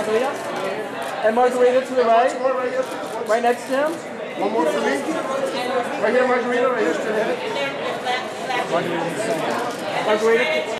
Margherita. And Margherita to the right. Right next to him. One more for me. Right here, Margherita. Right here, straight ahead. Margherita Missoni. Margherita.